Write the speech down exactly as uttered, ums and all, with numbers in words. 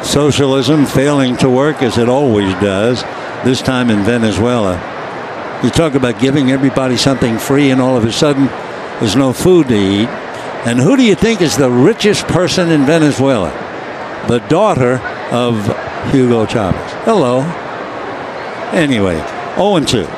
Socialism failing to work as it always does, this time in Venezuela. You talk about giving everybody something free, and all of a sudden there's no food to eat. And who do you think is the richest person in Venezuela? The daughter of Hugo Chavez. Hello. Anyway, oh and two.